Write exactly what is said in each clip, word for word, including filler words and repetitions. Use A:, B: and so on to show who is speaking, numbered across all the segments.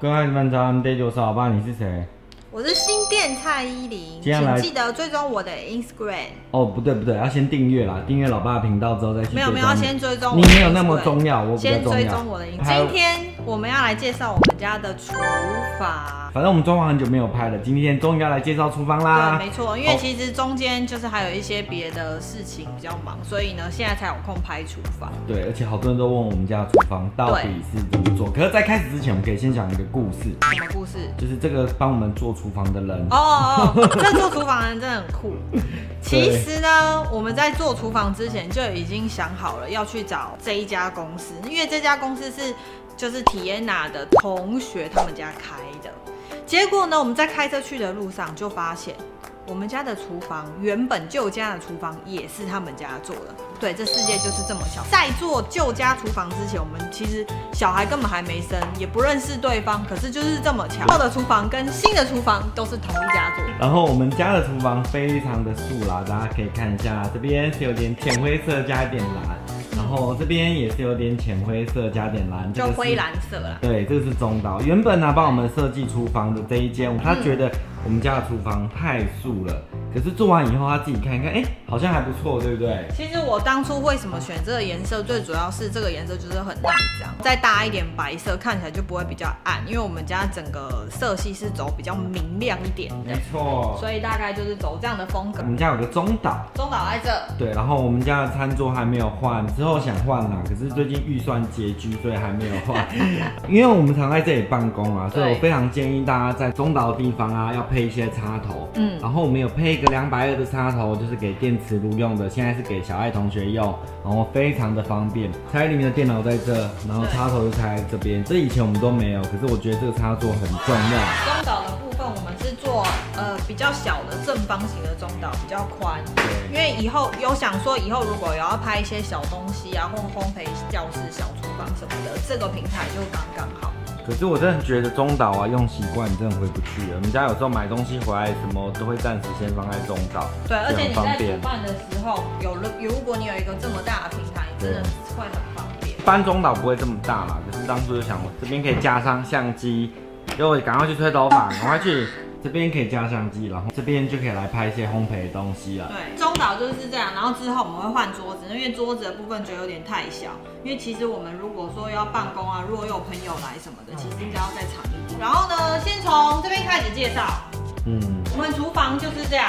A: 各位观众们，大家好，我爸，你是谁？
B: 我是新店蔡依林，请记得追踪我的 Instagram。
A: 哦，不对不对，要先订阅啦，订阅老爸的频道之后再去。
B: 没有没有，要先追踪。
A: 你没有那么重要，我比较重要。
B: 先追踪我的 Instagram。今天我们要来介绍我们家的厨房。
A: 反正我们装潢很久没有拍了，今天终于要来介绍厨房啦。
B: 对，没错，因为其实中间就是还有一些别的事情比较忙，所以呢，现在才有空拍厨房。
A: 对，而且好多人都问我们家的厨房到底是怎么做。可是，在开始之前，我们可以先讲一个故事。
B: 什么故事？
A: 就是这个帮我们做厨房的人。
B: 哦哦，这做厨房的人真的很酷。其实呢，我们在做厨房之前就已经想好了要去找这一家公司，因为这家公司是就是体验娜的同学他们家开的。结果呢，我们在开车去的路上就发现，我们家的厨房原本旧家的厨房也是他们家做的。对，这世界就是这么巧。在做旧家厨房之前，我们其实小孩根本还没生，也不认识对方，可是就是这么巧，旧的厨房跟新的厨房都是同一家做的。
A: 然后我们家的厨房非常的素啦，大家可以看一下，这边是有点浅灰色加一点蓝。然后这边也是有点浅灰色加点蓝，
B: 就灰蓝色啦。
A: 对，这个是中岛。原本呢、啊，帮我们设计厨房的这一间，他觉得我们家的厨房太素了。可是做完以后，他自己看一看，哎、欸，好像还不错，对不对？
B: 其实我当初为什么选这个颜色，最主要是这个颜色就是很暗脏，再搭一点白色，看起来就不会比较暗。因为我们家整个色系是走比较明亮一点的，
A: 没错。
B: 所以大概就是走这样的风格。
A: 我们家有个中岛，
B: 中岛在这。
A: 对，然后我们家的餐桌还没有换，之后想换啦，可是最近预算拮据，所以还没有换。因为我们常在这里办公啊，所以我非常建议大家在中岛的地方啊，要配一些插头。嗯，然后我们有配一个两百二的插头，就是给电磁炉用的，现在是给小爱同学用，然后非常的方便。蔡依林的电脑在这，然后插头就插在这边，这以前我们都没有，可是我觉得这个插座很重要。
B: 中岛的部分我们是做呃比较小的正方形的中岛，比较宽。对，因为以后有想说以后如果有要拍一些小东西啊，或烘焙教室、小厨房什么的，这个平台就刚刚好。
A: 可是我真的觉得中岛啊，用习惯你真的回不去了。我们家有时候买东西回来，什么都会暂时先放在中岛。
B: 对，而且你在煮饭的时候，有了如果你有一个这么大的平台，你真的会很方便。
A: 一般中岛不会这么大啦，可是当初就想，我这边可以加上相机，就赶快去吹头发，赶快去。这边可以加相机，然后这边就可以来拍一些烘焙的东西了。
B: 对，中岛就是这样，然后之后我们会换桌子，因为桌子的部分觉得有点太小。因为其实我们如果说要办公啊，如果有朋友来什么的，其实应该要再长一点。然后呢，先从这边开始介绍。嗯，我们厨房就是这样，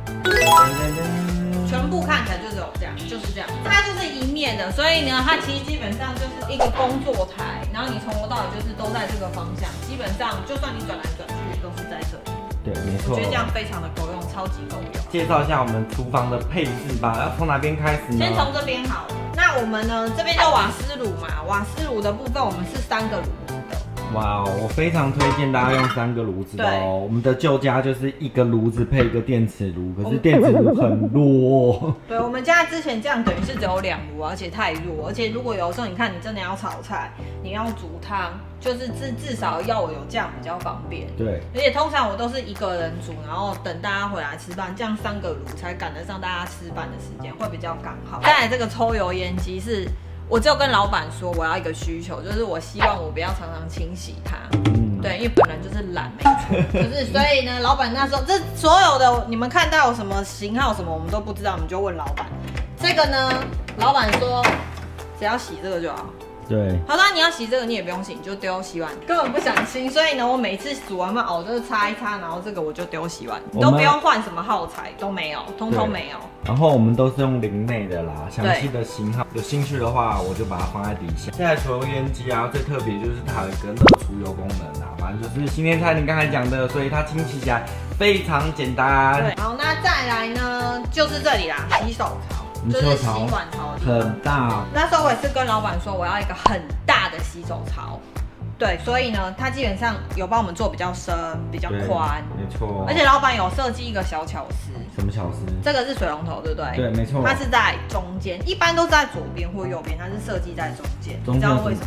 B: 全部看起来就只有这样，就是这样。它就是一面的，所以呢，它其实基本上就是一个工作台，然后你从头到尾就是都在这个方向，基本上就算你转来转去都是在这里。
A: 对，没错，
B: 我觉得这样非常的够用，超级够用。
A: 介绍一下我们厨房的配置吧，要从哪边开始呢？
B: 先从这边好了。那我们呢，这边叫瓦斯炉嘛，瓦斯炉的部分我们是三个炉子的。
A: 哇哦，我非常推荐大家用三个炉子的哦。我们的旧家就是一个炉子配一个电磁炉，可是电磁炉很弱。
B: 对，我们家之前这样等于是只有两炉，而且太弱，而且如果有时候你看你真的要炒菜，你要煮汤。就是至至少要我有这样比较方便，
A: 对，
B: 而且通常我都是一个人煮，然后等大家回来吃饭，这样三个炉才赶得上大家吃饭的时间，会比较刚好。再来这个抽油烟机是，我只有跟老板说我要一个需求，就是我希望我不要常常清洗它，嗯，对，因为本人就是懒，没错，就是所以呢，老板那时候这所有的你们看到有什么型号什么我们都不知道，我们就问老板。这个呢，老板说只要洗这个就好。
A: 对，
B: 好啦，你要洗这个你也不用洗，你就丢洗碗，根本不想清。所以呢，我每次煮完饭哦，就是擦一擦，然后这个我就丢洗碗，你都不用换什么耗材，都没有，通通没有。
A: 然后我们都是用零内的啦，详细的型号，有兴趣的话我就把它放在底下。现在抽油烟机啊，最特别就是它有一个热除油功能啊，反正就是新天菜你刚才讲的，所以它清洗起来非常简单。
B: 对，好，那再来呢，就是这里啦，洗手槽。就是洗碗槽
A: 很大，
B: 那时候我也是跟老板说我要一个很大的洗手槽，对，所以呢，他基本上有帮我们做比较深、比较宽，
A: 没错。
B: 而且老板有设计一个小巧思，
A: 什么巧思？
B: 这个是水龙头，对不对？
A: 对，没错。
B: 它是在中间，一般都是在左边或右边，它是设计在中间。你知道为什么吗？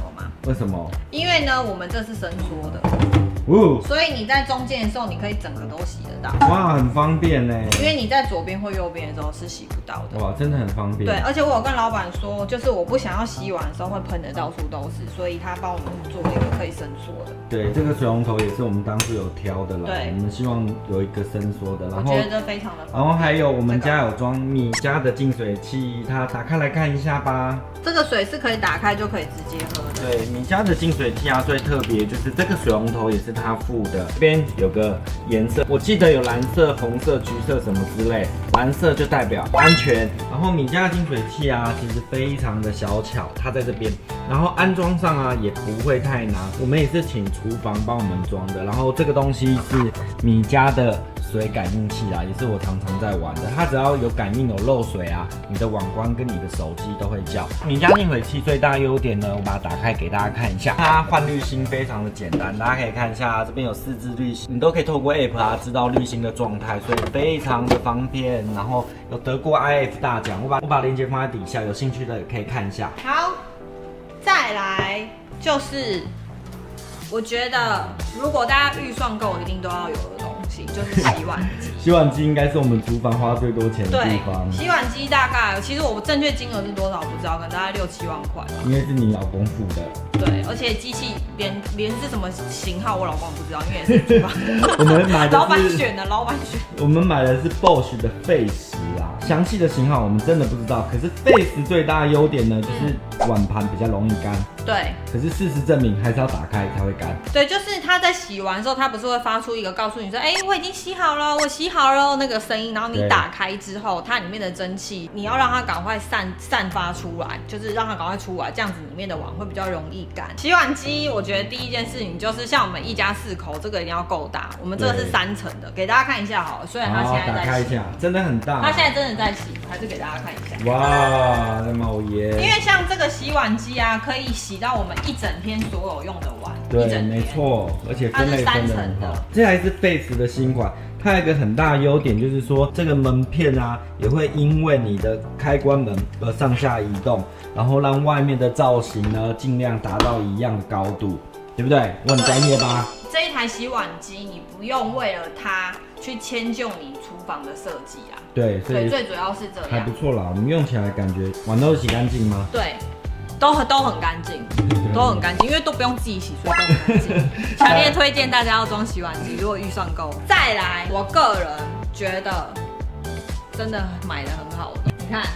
A: 为什么？
B: 因为呢，我们这是伸缩的。
A: 哦，
B: 所以你在中间的时候，你可以整个都洗得到。
A: 哇，很方便呢。
B: 因为你在左边或右边的时候是洗不到的。
A: 哇，真的很方便。
B: 对，而且我有跟老板说，就是我不想要洗碗的时候会喷的到处都是，所以他帮我们做了一个可以伸缩的。
A: 对，这个水龙头也是我们当初有挑的啦。
B: 对，
A: 我们希望有一个伸缩的，然后
B: 我觉得这非常的方便。
A: 然后还有我们家有装米家的净水器，它打开来看一下吧。
B: 这个水是可以打开就可以直接喝的。
A: 对，米家的净水器啊，最特别就是这个水龙头也是它附的，这边有个颜色，我记得有蓝色、红色、橘色什么之类，蓝色就代表安全。然后米家的净水器啊，其实非常的小巧，它在这边，然后安装上啊也不会太难，我们也是请厨房帮我们装的。然后这个东西是米家的水感应器啊，也是我常常在玩的。它只要有感应有漏水啊，你的网关跟你的手机都会叫。米家净水器最大优点呢，我把它打开给大家看一下。它换滤芯非常的简单，大家可以看一下，这边有四支滤芯，你都可以透过 app 啊知道滤芯的状态，所以非常的方便。然后有得过 I F 大奖，我把我把链接放在底下，有兴趣的可以看一下。
B: 好，再来就是我觉得如果大家预算够，一定都要有的东西就是洗碗机。
A: 洗碗机应该是我们厨房花最多钱的地方。
B: 洗碗机大概，其实我正确金额是多少不知道，可能大概六七万块吧。
A: 因为是你老公付的。
B: 对，而且机器连连是什么型号，我老公不知道，因为也是厨房。
A: 我们买的是
B: 老板选的，老板选。
A: 我们买的是 Bosch 的费时啊，详细的型号我们真的不知道。可是费时最大的优点呢，就是碗盘比较容易干。
B: 对。
A: 可是事实证明，还是要打开才会干。
B: 对，就是他在洗完之后，他不是会发出一个告诉你说，哎、欸，我已经洗好了，我洗好了那个声音，然后你打开之后，它里面的蒸汽，你要让它赶快散散发出来，就是让它赶快出来，这样子里面的碗会比较容易干。洗碗机，我觉得第一件事情就是像我们一家四口，这个一定要够大，我们这个是三层的，给大家看一下好了。虽然它现在在洗，
A: 打开一下，真的很大。
B: 它现在真的在洗，还是给大家看一下。
A: 哇，那么耶！
B: 因为像这个洗碗机啊，可以洗到我们一整天所有用的碗。
A: 对，没错，而且分类分得很好。这还是费时的新款，它有一个很大的优点，就是说这个门片啊，也会因为你的开关门而上下移动，然后让外面的造型呢尽量达到一样的高度，对不对？我很专业吧？
B: 这一台洗碗机，你不用为了它去迁就你厨房的设计啊。
A: 对，所以
B: 最主要是这样。
A: 还不错啦，我们用起来感觉碗都洗干净吗？
B: 对。都很都很干净，都很干净，因为都不用自己洗，所以都很干净。强烈推荐大家要装洗碗机，如果预算够。再来，我个人觉得真的买的很好的，你看，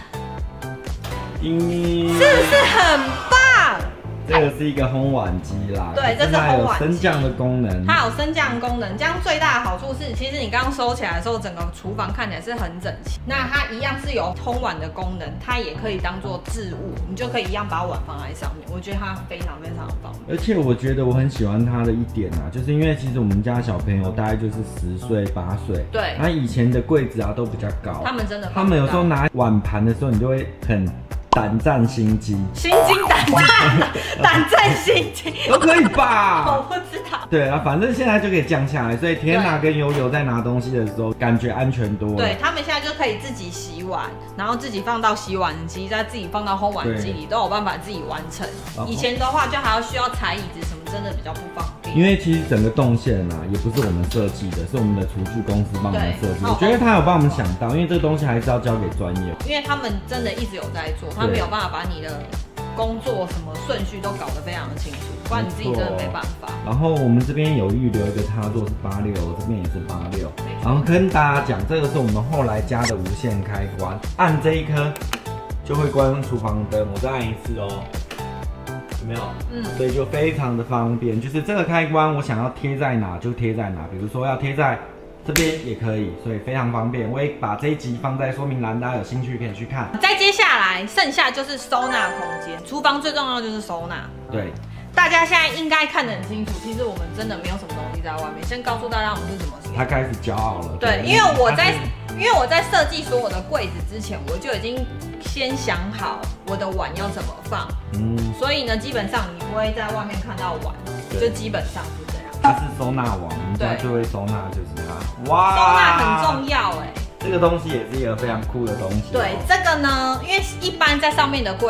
B: 是不是很棒？
A: 这个是一个烘碗机啦，
B: 对，这是烘碗机，
A: 升降的功能，
B: 它有升降功能。这样最大的好处是，其实你刚刚收起来的时候，整个厨房看起来是很整齐。那它一样是有烘碗的功能，它也可以当做置物，你就可以一样把碗放在上面。我觉得它非常非常棒。
A: 而且我觉得我很喜欢它的一点啊，就是因为其实我们家小朋友大概就是十岁八岁，
B: 对，
A: 他以前的柜子啊都比较高，
B: 他们真的，
A: 他们有时候拿碗盘的时候，你就会很胆战心惊，
B: 心惊胆战，胆战心惊
A: 都可以吧？
B: 我不知道。
A: 对啊，反正现在就可以降下来，所以天娜跟悠悠在拿东西的时候，感觉安全多了。
B: 对，他们现在就可以自己洗碗，然后自己放到洗碗机，再自己放到烘碗机里，都有办法自己完成。以前的话，就还要需要踩椅子什么，真的比较不方便。
A: 因为其实整个动线啊，也不是我们设计的，是我们的厨具公司帮我们设计。我觉得他有帮我们想到，因为这个东西还是要交给专业。
B: 因为他们真的一直有在做，他们有办法把你的工作什么顺序都搞得非常的清楚，不然你自己真的没办法。
A: 然后我们这边有预留一个插座是八六，这边也是八六。然后跟大家讲，这个是我们后来加的无线开关，按这一颗就会关厨房灯。我再按一次哦。有没有？嗯，所以就非常的方便，就是这个开关我想要贴在哪就贴在哪，比如说要贴在这边也可以，所以非常方便。我也把这一集放在说明栏，大家有兴趣可以去看。
B: 再接下来剩下就是收纳空间，厨房最重要的就是收纳。
A: 对，
B: 大家现在应该看得很清楚，其实我们真的没有什么东西在外面。先告诉大家我们是怎么使用。
A: 他开始骄傲了。
B: 对，因为我在因为我在设计所有的柜子之前，我就已经先想好我的碗要怎么放。嗯，所以呢，基本上你不会在外面看到碗，就基本上是这样。
A: 它是收纳网，我们家最会收纳就是它。
B: 哇，收纳很重要哎。
A: 这个东西也是一个非常酷的东西。
B: 对，这个呢，因为一般在上面的柜子，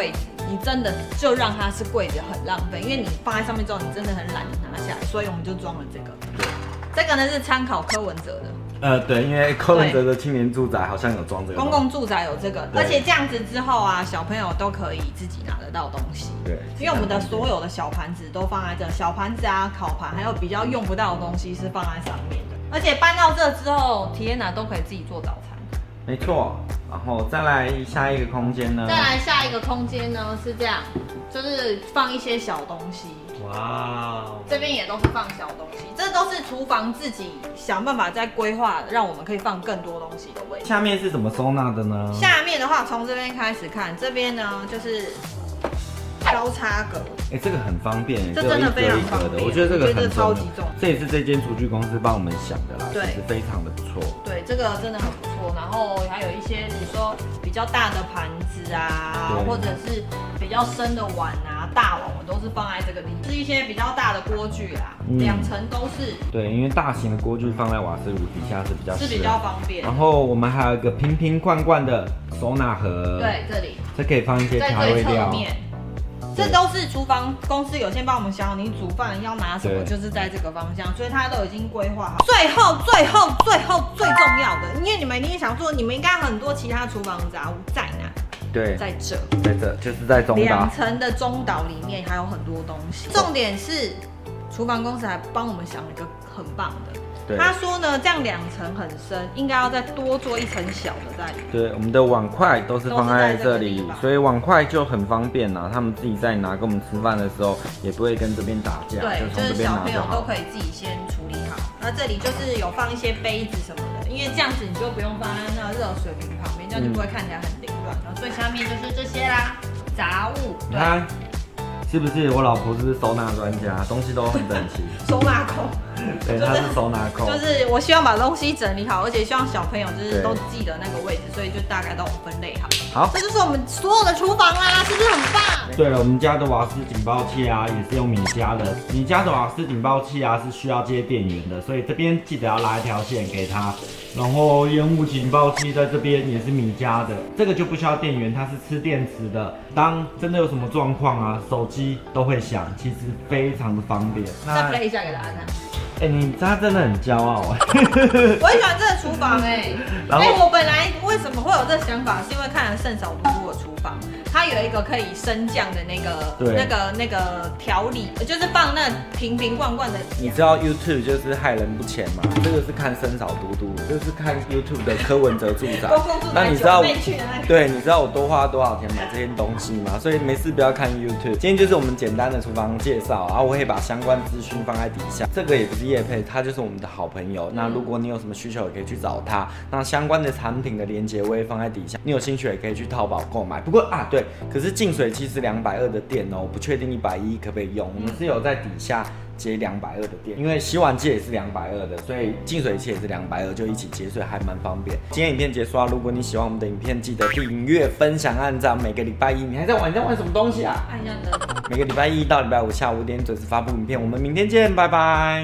B: 你真的就让它是柜子很浪费，因为你放在上面之后，你真的很懒，你拿下来，所以我们就装了这个。
A: 对，
B: 这个呢是参考柯文哲的。
A: 呃，对，因为柯文哲的青年住宅好像有装这个。
B: 公共住宅有这个，而且这样子之后啊，小朋友都可以自己拿得到东西。
A: 对，
B: 因为我们的所有的小盘子都放在这，小盘子啊、烤盘，还有比较用不到的东西是放在上面的。而且搬到这之后，体验哪都可以自己做早餐。
A: 没错，然后再来下一个空间呢？
B: 再来下一个空间呢是这样，就是放一些小东西。哇，这边也都是放小东西，这都是厨房自己想办法在规划，让我们可以放更多东西的位置。
A: 下面是怎么收纳的呢？
B: 下面的话，从这边开始看，这边呢就是交叉格。
A: 哎、欸，这个很方便，
B: 这真的非常方便。
A: 我觉得这个很
B: 超级重，
A: 这也是这间厨具公司帮我们想的啦，
B: 对，
A: 其实非常的不错。
B: 对，这个真的很不错。然后还有一些，比如说比较大的盘子啊，或者是比较深的碗啊、大碗，我都是放在这个地方。是一些比较大的锅具啦，两、嗯、层都是。对，
A: 因为大型的锅具放在瓦斯炉底下是比较
B: 是比较方便。
A: 然后我们还有一个瓶瓶罐罐的收纳盒，
B: 对，这里
A: 这可以放一些调味料。
B: 这都是厨房公司有先帮我们想好，你煮饭要拿什么，就是在这个方向，所以它都已经规划好。最后、最后、最后最重要的，因为你们一定想说，你们应该很多其他厨房杂物在哪？
A: 对，
B: 在这，
A: 在这，就是在中岛
B: 两层的中岛里面还有很多东西。重点是，厨房公司还帮我们想了一个很棒的。他说呢，这样两层很深，应该要再多做一层小的在里面。
A: 对，我们的碗筷都是放在这里，所以碗筷就很方便啦。他们自己在拿，跟我们吃饭的时候也不会跟这边打架，
B: 对，
A: 就从这边拿就好。
B: 就是小朋友都可以自己先处理好。那这里就是有放一些杯子什么的，因为这样子你就不用放在那热水瓶旁边，这样就不会看起来很凌乱。然后最下面就是这些啦，杂物。
A: 你看，是不是我老婆是不是收纳专家？东西都很整齐。
B: 收纳控。
A: 对，他是收纳控，
B: 就是我希望把东西整理好，而且希望小朋友就是都记得那个位置，所以就大概都分类好。
A: 好，
B: 这就是我们所有的厨房啦，是不是很棒？
A: 对了，我们家的瓦斯警报器啊，也是用米家的。米家的瓦斯警报器啊，是需要接电源的，所以这边记得要拉一条线给它。然后烟雾警报器在这边也是米家的，这个就不需要电源，它是吃电池的。当真的有什么状况啊，手机都会响，其实非常的方便。
B: 再 play 一下给大家看。
A: 哎、欸，你他真的很骄傲哎！
B: 我很喜欢这个厨房哎、欸。哎、欸，我本来为什么会有这个想法，是因为看了圣嫂嘟嘟的厨房，它有一个可以升降的那个、那个、那个调理，就是放那瓶瓶罐罐的。
A: 你知道 YouTube 就是害人不浅嘛？这个是看圣嫂嘟嘟，这是看 YouTube 的柯文哲住宅。那你知道？对，你知道我多花多少钱买这些东西吗？所以没事不要看 YouTube。今天就是我们简单的厨房介绍，然后我会把相关资讯放在底下。这个也不是业配，他就是我们的好朋友。那如果你有什么需求，也可以去找他。那相关的产品的链接我也放在底下，你有兴趣也可以去淘宝购买。不过啊，对，可是净水器是两百二的电哦，我不确定一百一可不可以用。我们是有在底下接两百二的电，因为洗碗机也是两百二的，所以净水器也是两百二，就一起接，所以还蛮方便。今天影片结束啊，如果你喜欢我们的影片，记得订阅、分享、按赞。每个礼拜一，你还在玩？你在玩什么东西啊？
B: 按一下灯。
A: 每个礼拜一到礼拜五下午五点准时发布影片，我们明天见，拜拜。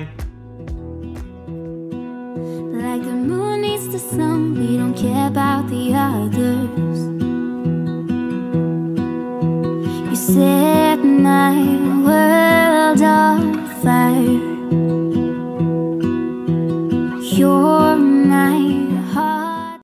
C: Like the moon needs the sun, we don't care about the others. You set my world on fire.